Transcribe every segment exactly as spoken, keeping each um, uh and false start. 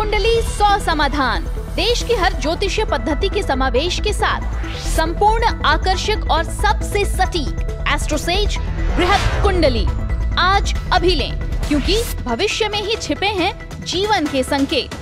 कुंडली सौ समाधान, देश की हर ज्योतिषीय पद्धति के समावेश के साथ संपूर्ण, आकर्षक और सबसे सटीक एस्ट्रोसेज बृहत कुंडली आज अभी लें, क्योंकि भविष्य में ही छिपे हैं जीवन के संकेत।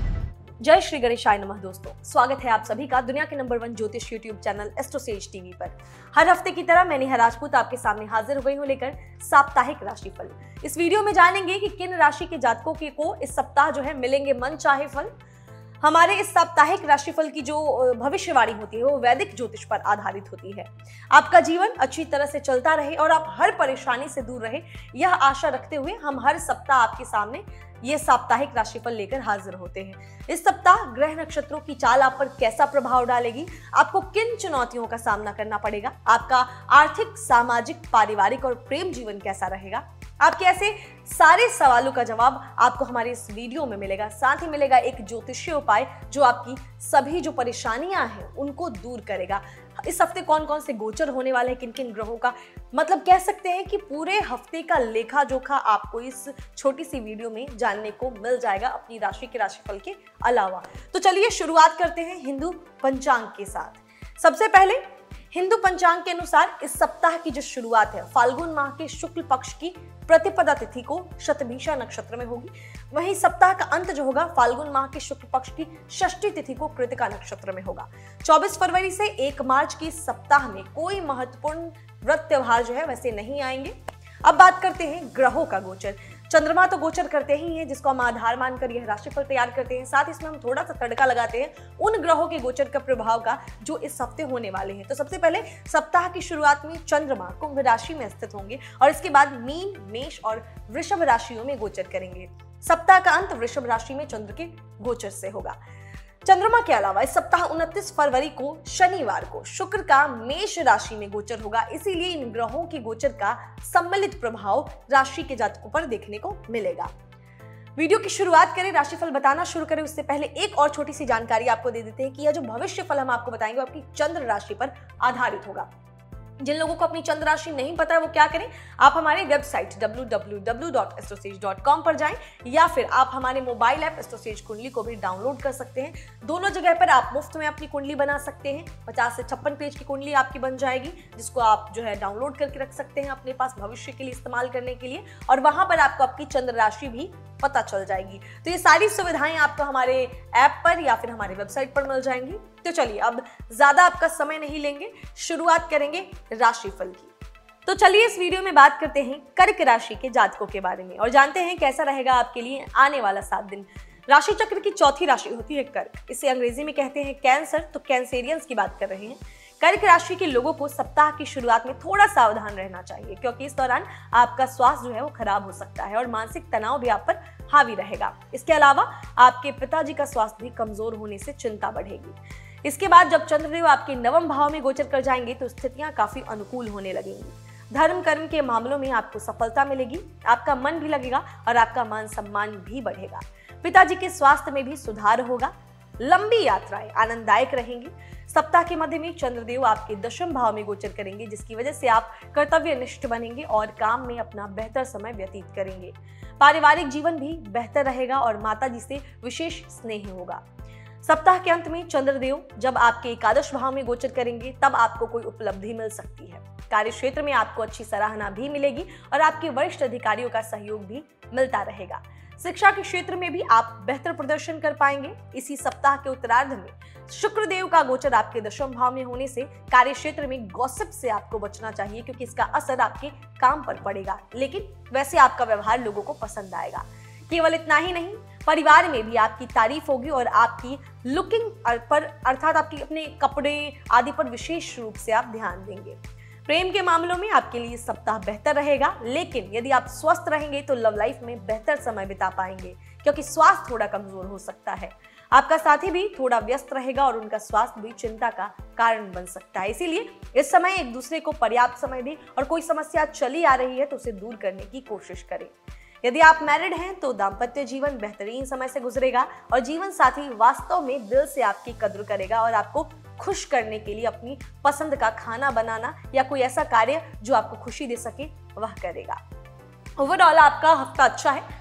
जय श्री गणेशाय नमः। दोस्तों, स्वागत है आप सभी का दुनिया के नंबर वन ज्योतिष यूट्यूब चैनल एस्ट्रोसेज टीवी पर। हर हफ्ते की तरह मैं नेहा राजपूत आपके सामने हाजिर हो गई हूँ लेकर साप्ताहिक राशिफल। इस वीडियो में जानेंगे कि किन राशि के जातकों के को इस सप्ताह जो है मिलेंगे मन चाहे फल। हमारे इस साप्ताहिक राशिफल की जो भविष्यवाणी होती है वो वैदिक ज्योतिष पर आधारित होती है। आपका जीवन अच्छी तरह से चलता रहे और आप हर परेशानी से दूर रहे, यह आशा रखते हुए हम हर सप्ताह आपके सामने ये साप्ताहिक राशिफल लेकर हाजिर होते हैं। इस सप्ताह ग्रह नक्षत्रों की चाल आप पर कैसा प्रभाव डालेगी, आपको किन चुनौतियों का सामना करना पड़ेगा, आपका आर्थिक, सामाजिक, पारिवारिक और प्रेम जीवन कैसा रहेगा, आपके ऐसे सारे सवालों का जवाब आपको हमारे इस वीडियो में मिलेगा। साथ ही मिलेगा एक ज्योतिषीय उपाय जो आपकी सभी जो परेशानियां हैं उनको दूर करेगा। इस हफ्ते कौन कौन से गोचर होने वाले हैं, किन किन ग्रहों का, मतलब कह सकते हैं कि पूरे हफ्ते का लेखा जोखा आपको इस छोटी सी वीडियो में जानने को मिल जाएगा अपनी राशि के राशिफल के अलावा। तो चलिए शुरुआत करते हैं हिंदू पंचांग के साथ। सबसे पहले हिंदू पंचांग के अनुसार इस सप्ताह की जो शुरुआत है फाल्गुन माह के शुक्ल पक्ष की प्रतिपदा तिथि को शतभिषा नक्षत्र में होगी। वहीं सप्ताह का अंत जो होगा फाल्गुन माह के शुक्ल पक्ष की षष्ठी तिथि को कृतिका नक्षत्र में होगा। चौबीस फरवरी से एक मार्च के सप्ताह में कोई महत्वपूर्ण व्रत त्योहार जो है वैसे नहीं आएंगे। अब बात करते हैं ग्रहों का गोचर। चंद्रमा तो गोचर करते ही हैं जिसको हम आधार मानकर यह राशिफल तैयार करते हैं। साथ ही इसमें हम थोड़ा सा तड़का लगाते हैं उन ग्रहों के गोचर का प्रभाव का जो इस हफ्ते होने वाले हैं। तो सबसे पहले सप्ताह की शुरुआत में चंद्रमा कुंभ राशि में स्थित होंगे और इसके बाद मीन, मेष और वृषभ राशियों में गोचर करेंगे। सप्ताह का अंत वृषभ राशि में चंद्र के गोचर से होगा। चंद्रमा के अलावा इस सप्ताह उनतीस फरवरी को शनिवार को शुक्र का मेष राशि में गोचर होगा। इसीलिए इन ग्रहों के गोचर का सम्मिलित प्रभाव राशि के जातकों पर देखने को मिलेगा। वीडियो की शुरुआत करें, राशिफल बताना शुरू करें उससे पहले एक और छोटी सी जानकारी आपको दे देते हैं कि यह जो भविष्य फल हम आपको बताएंगे आपकी चंद्र राशि पर आधारित होगा। जिन लोगों को अपनी चंद्र राशि नहीं पता है वो क्या करें, आप हमारे website W W W dot AstroSage dot com पर जाएं या फिर आप हमारे मोबाइल ऐप एस्ट्रोसेज कुंडली को भी डाउनलोड कर सकते हैं। दोनों जगह पर आप मुफ्त में अपनी कुंडली बना सकते हैं। पचास से छप्पन पेज की कुंडली आपकी बन जाएगी जिसको आप जो है डाउनलोड करके रख सकते हैं अपने पास भविष्य के लिए इस्तेमाल करने के लिए, और वहां पर आपको आपकी चंद्र राशि भी पता चल जाएगी। तो ये सारी सुविधाएं आपको हमारे ऐप पर या फिर हमारे वेबसाइट पर मिल जाएंगी। तो चलिए अब ज्यादा आपका समय नहीं लेंगे, शुरुआत करेंगे राशिफल की। तो चलिए इस वीडियो में बात करते हैं कर्क राशि के जातकों के बारे में और जानते हैं कैसा रहेगा आपके लिए आने वाला सात दिन। राशि चक्र की चौथी राशि होती है कर्क, इसे अंग्रेजी में कहते हैं कैंसर, तो कैंसेरियंस की बात कर रहे हैं। कर्क राशि के लोगों को सप्ताह की शुरुआत में थोड़ा सावधान रहना चाहिए क्योंकि इस दौरान आपका स्वास्थ्य जो है वो खराब हो सकता है और मानसिक तनाव भी आप पर हावी रहेगा। इसके अलावा आपके पिताजी का स्वास्थ्य भी कमजोर होने से चिंता बढ़ेगी। इसके बाद जब चंद्रदेव आपके नवम भाव में गोचर कर जाएंगे तो स्थितियां काफी अनुकूल होने लगेंगी। धर्म कर्म के मामलों में आपको सफलता मिलेगी, आपका मन भी लगेगा और आपका मान सम्मान भी बढ़ेगा। पिताजी के स्वास्थ्य में भी सुधार होगा। लंबी यात्राएं आनंददायक रहेंगी। सप्ताह के मध्य में चंद्रदेव आपके दशम भाव में गोचर करेंगे जिसकी वजह से आप कर्तव्यनिष्ठ बनेंगे और काम में अपना बेहतर समय व्यतीत करेंगे। पारिवारिक जीवन भी बेहतर रहेगा और माताजी से विशेष स्नेह होगा। सप्ताह के अंत में चंद्रदेव जब आपके एकादश भाव में गोचर करेंगे तब आपको कोई उपलब्धि मिल सकती है। कार्य क्षेत्र में आपको अच्छी सराहना भी मिलेगी और आपके वरिष्ठ अधिकारियों का सहयोग भी मिलता रहेगा। शिक्षा के क्षेत्र में भी आप बेहतर प्रदर्शन कर पाएंगे। इसी सप्ताह के उत्तरार्ध में शुक्रदेव का गोचर आपके दशम भाव में होने से कार्य क्षेत्र में गॉसिप से आपको बचना चाहिए क्योंकि इसका असर आपके काम पर पड़ेगा, लेकिन वैसे आपका व्यवहार लोगों को पसंद आएगा। केवल इतना ही नहीं, परिवार में भी आपकी तारीफ होगी और आपकी लुकिंग पर अर्थात आपकी अपने कपड़े आदि पर विशेष रूप से आप ध्यान देंगे। प्रेम के मामलों में आपके लिए सप्ताह बेहतर रहेगा, लेकिन यदि आप स्वस्थ रहेंगे तो लव लाइफ में बेहतर समय बिता पाएंगे क्योंकि स्वास्थ्य थोड़ा कमजोर हो सकता है। आपका साथी भी थोड़ा व्यस्त रहेगा और उनका स्वास्थ्य भी चिंता का कारण बन सकता है। इसीलिए इस समय एक दूसरे को पर्याप्त समय दें और कोई समस्या चली आ रही है तो उसे दूर करने की कोशिश करें। यदि आप मैरिड हैं तो दाम्पत्य जीवन बेहतरीन समय से गुजरेगा और जीवन साथी वास्तव में दिल से आपकी कद्र करेगा और आपको खुश करने के लिए अपनी पसंद का खाना बनाना या कोई ऐसा कार्य जो आपको खुशी दे सके वह करेगा। ओवरऑल आपका हफ्ता अच्छा है।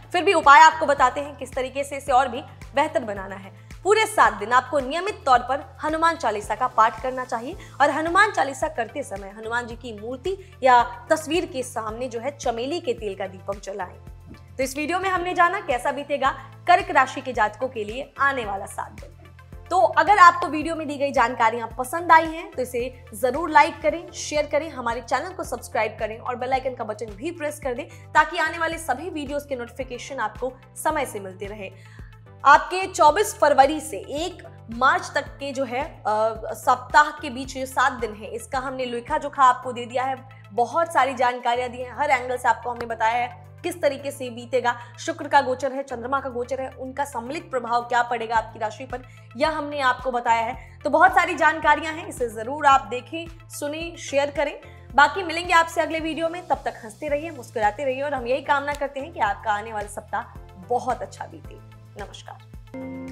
फिर भी उपाय आपको बताते हैं किस तरीके से इसे और भी बेहतर बनाना है। पूरे सात दिन आपको नियमित तौर पर हनुमान चालीसा का पाठ करना चाहिए और हनुमान चालीसा करते समय हनुमान जी की मूर्ति या तस्वीर के सामने जो है चमेली के तेल का दीपक जलाएं। तो इस वीडियो में हमने जाना कैसा बीतेगा कर्क राशि के जातकों के लिए आने वाला सात दिन। तो अगर आपको वीडियो में दी गई जानकारियां पसंद आई हैं तो इसे जरूर लाइक करें, शेयर करें, हमारे चैनल को सब्सक्राइब करें और बेल आइकन का बटन भी प्रेस कर दें ताकि आने वाले सभी वीडियोस के नोटिफिकेशन आपको समय से मिलते रहे। आपके चौबीस फरवरी से एक मार्च तक के जो है सप्ताह के बीच ये सात दिन है, इसका हमने लेखा जोखा आपको दे दिया है। बहुत सारी जानकारियां दी हैं, हर एंगल से आपको हमने बताया है किस तरीके से बीतेगा। शुक्र का गोचर है, चंद्रमा का गोचर है, उनका सम्मिलित प्रभाव क्या पड़ेगा आपकी राशि पर, यह हमने आपको बताया है। तो बहुत सारी जानकारियां हैं, इसे जरूर आप देखें, सुनें, शेयर करें। बाकी मिलेंगे आपसे अगले वीडियो में, तब तक हंसते रहिए, मुस्कुराते रहिए और हम यही कामना करते हैं कि आपका आने वाला सप्ताह बहुत अच्छा बीते। नमस्कार।